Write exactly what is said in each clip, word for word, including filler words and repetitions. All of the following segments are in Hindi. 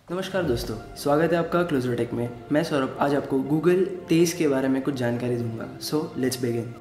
नमस्कार दोस्तों, स्वागत है आपका क्लोजर टेक में। मैं सौरभ आज आपको गूगल तेज़ के बारे में कुछ जानकारी दूंगा। So let's begin.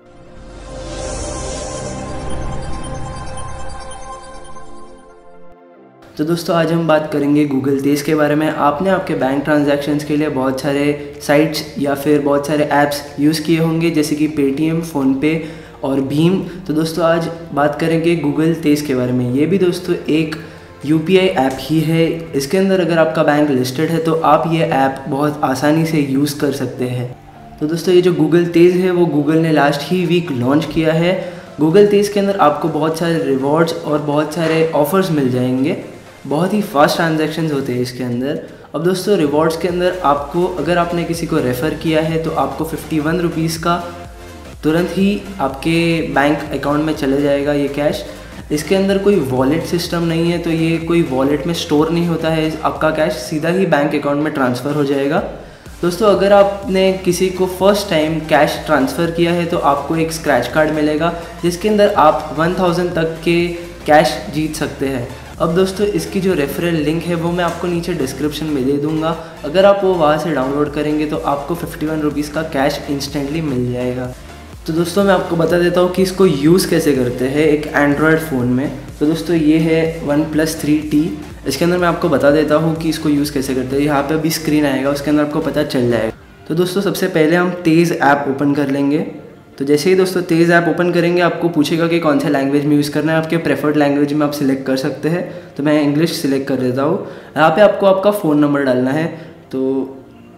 तो दोस्तों आज हम बात करेंगे गूगल तेज़ के बारे में। आपने आपके बैंक ट्रांजैक्शंस के लिए बहुत सारे साइट्स या फिर बहुत सारे ऐप्स यूज़ किए होंगे, जैसे कि पेटीएम, फ़ोनपे और भीम। तो दोस्तों आज बात करेंगे गूगल तेज़ के बारे में। ये भी दोस्तों एक यूपीआई ऐप ही है। इसके अंदर अगर आपका बैंक लिस्टेड है तो आप ये ऐप बहुत आसानी से यूज़ कर सकते हैं। तो दोस्तों ये जो गूगल तेज़ है वो गूगल ने लास्ट ही वीक लॉन्च किया है। गूगल तेज़ के अंदर आपको बहुत सारे रिवॉर्ड्स और बहुत सारे ऑफ़र्स मिल जाएंगे। बहुत ही फास्ट ट्रांजैक्शंस होते हैं इसके अंदर। अब दोस्तों रिवॉर्ड्स के अंदर आपको, अगर आपने किसी को रेफ़र किया है तो आपको फिफ्टी वन रुपीज़ का तुरंत ही आपके बैंक अकाउंट में चले जाएगा ये कैश। इसके अंदर कोई वॉलेट सिस्टम नहीं है, तो ये कोई वॉलेट में स्टोर नहीं होता है। आपका कैश सीधा ही बैंक अकाउंट में ट्रांसफ़र हो जाएगा। दोस्तों अगर आपने किसी को फर्स्ट टाइम कैश ट्रांसफ़र किया है तो आपको एक स्क्रैच कार्ड मिलेगा, जिसके अंदर आप वन थाउजेंड तक के कैश जीत सकते हैं। अब दोस्तों इसकी जो रेफरल लिंक है वो मैं आपको नीचे डिस्क्रिप्शन में दे दूँगा। अगर आप वो वहाँ से डाउनलोड करेंगे तो आपको फिफ्टी वन रुपीज़ का कैश इंस्टेंटली मिल जाएगा। तो दोस्तों मैं आपको बता देता हूँ कि इसको यूज़ कैसे करते हैं एक एंड्रॉयड फ़ोन में। तो दोस्तों ये है वन प्लस थ्री टी। इसके अंदर मैं आपको बता देता हूँ कि इसको यूज़ कैसे करते हैं। यहाँ पे अभी स्क्रीन आएगा, उसके अंदर आपको पता चल जाएगा। तो दोस्तों सबसे पहले हम तेज़ ऐप ओपन कर लेंगे। तो जैसे ही दोस्तों तेज़ ऐप ओपन करेंगे आपको पूछेगा कि कौन सा लैंग्वेज में यूज़ करना है। आपके प्रेफर्ड लैंग्वेज में आप सिलेक्ट कर सकते हैं। तो मैं इंग्लिश सिलेक्ट कर देता हूँ। यहाँ पे आपको आपका फ़ोन नंबर डालना है। तो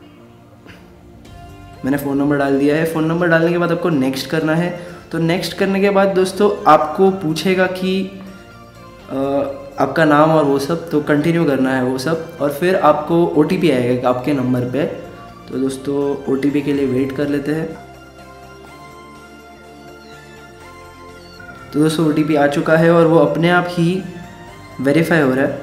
मैंने फ़ोन नंबर डाल दिया है। फ़ोन नंबर डालने के बाद आपको नेक्स्ट करना है। तो नेक्स्ट करने के बाद दोस्तों आपको पूछेगा कि आ, आपका नाम और वो सब, तो कंटिन्यू करना है वो सब। और फिर आपको ओ टी पी आएगा आपके नंबर पे। तो दोस्तों ओ टी पी के लिए वेट कर लेते हैं। तो दोस्तों ओ टी पी आ चुका है और वो अपने आप ही वेरीफाई हो रहा है।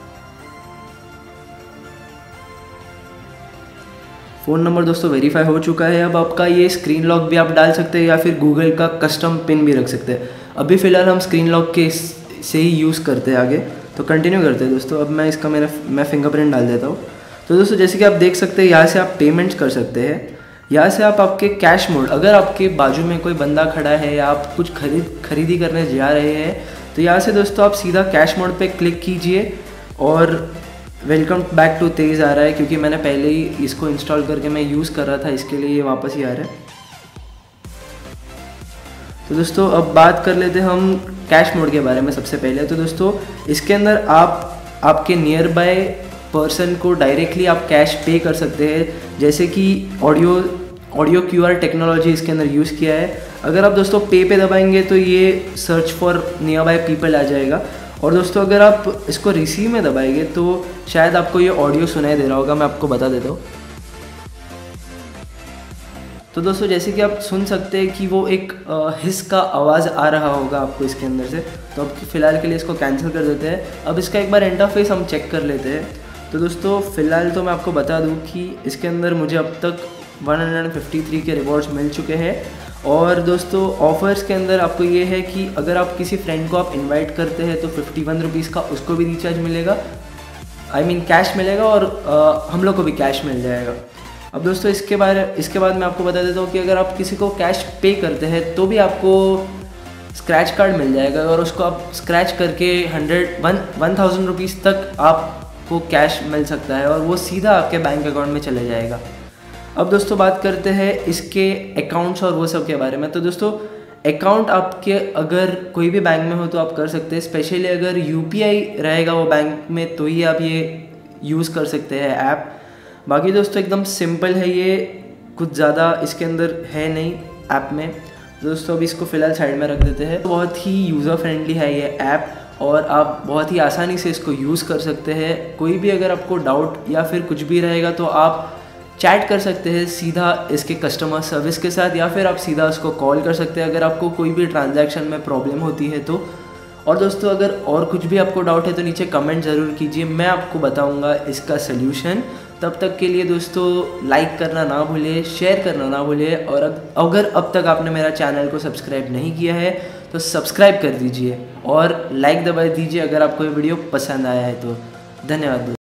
फ़ोन नंबर दोस्तों वेरीफाई हो चुका है। अब आपका ये स्क्रीन लॉक भी आप डाल सकते हैं या फिर गूगल का कस्टम पिन भी रख सकते हैं। अभी फ़िलहाल हम स्क्रीन लॉक के से ही यूज़ करते हैं आगे। तो कंटिन्यू करते हैं दोस्तों। अब मैं इसका मेरा मैं फिंगरप्रिंट डाल देता हूँ। तो दोस्तों जैसे कि आप देख सकते हैं यहाँ से आप पेमेंट्स कर सकते हैं। यहाँ से आप आपके कैश मोड, अगर आपके बाजू में कोई बंदा खड़ा है या आप कुछ खरीद खरीदी करने जा रहे हैं तो यहाँ से दोस्तों आप सीधा कैश मोड पे क्लिक कीजिए और वेलकम बैक टू तेज़ आ रहा है, क्योंकि मैंने पहले ही इसको इंस्टॉल करके मैं यूज़ कर रहा था, इसके लिए ये वापस ही आ रहा है। तो दोस्तों अब बात कर लेते हैं हम कैश मोड के बारे में सबसे पहले। तो दोस्तों इसके अंदर आप आपके नियर बाय पर्सन को डायरेक्टली आप कैश पे कर सकते हैं, जैसे कि audio audio Q R technology इसके अंदर यूज़ किया है। अगर आप दोस्तों पे पे दबाएंगे तो ये search for nearby people आ जाएगा। और दोस्तों अगर आप इसको रिसीव में दबाएंगे तो शायद आपको ये ऑडियो सुनाई दे रहा होगा, मैं आपको बता देता हूँ। तो दोस्तों जैसे कि आप सुन सकते हैं कि वो एक हिस का आवाज़ आ रहा होगा आपको इसके अंदर से। तो अब फ़िलहाल के लिए इसको कैंसिल कर देते हैं। अब इसका एक बार इंटरफेस हम चेक कर लेते हैं। तो दोस्तों फ़िलहाल तो मैं आपको बता दूं कि इसके अंदर मुझे अब तक वन हंड्रेड फिफ्टी थ्री के रिवॉर्ड्स मिल चुके हैं। और दोस्तों ऑफ़र्स के अंदर आपको ये है कि अगर आप किसी फ्रेंड को आप इनवाइट करते हैं तो फिफ्टी वन रुपीज़ का उसको भी रिचार्ज मिलेगा, आई मीन कैश मिलेगा, और आ, हम लोग को भी कैश मिल जाएगा। अब दोस्तों इसके बारे इसके बाद मैं आपको बता देता हूँ कि अगर आप किसी को कैश पे करते हैं तो भी आपको स्क्रैच कार्ड मिल जाएगा, और उसको आप स्क्रैच करके hundred one one thousand rupees तक आपको कैश मिल सकता है और वो सीधा आपके बैंक अकाउंट में चले जाएगा। अब दोस्तों बात करते हैं इसके अकाउंट्स और वो सब के बारे में। तो दोस्तों अकाउंट आपके अगर कोई भी बैंक में हो तो आप कर सकते हैं, स्पेशली अगर यूपीआई रहेगा वो बैंक में तो ही आप ये यूज़ कर सकते हैं ऐप। बाकी दोस्तों एकदम सिंपल है, ये कुछ ज़्यादा इसके अंदर है नहीं ऐप में। दोस्तों अभी इसको फ़िलहाल साइड में रख देते हैं। बहुत ही यूज़र फ्रेंडली है ये ऐप और आप बहुत ही आसानी से इसको यूज़ कर सकते हैं। कोई भी अगर आपको डाउट या फिर कुछ भी रहेगा तो आप चैट कर सकते हैं सीधा इसके कस्टमर सर्विस के साथ, या फिर आप सीधा उसको कॉल कर सकते हैं अगर आपको कोई भी ट्रांजैक्शन में प्रॉब्लम होती है तो। और दोस्तों अगर और कुछ भी आपको डाउट है तो नीचे कमेंट ज़रूर कीजिए, मैं आपको बताऊंगा इसका सल्यूशन। तब तक के लिए दोस्तों लाइक करना ना भूलिए, शेयर करना ना भूलिए, और अगर अब तक आपने मेरा चैनल को सब्सक्राइब नहीं किया है तो सब्सक्राइब कर दीजिए और लाइक दबा दीजिए अगर आपको ये वीडियो पसंद आया है तो। धन्यवाद।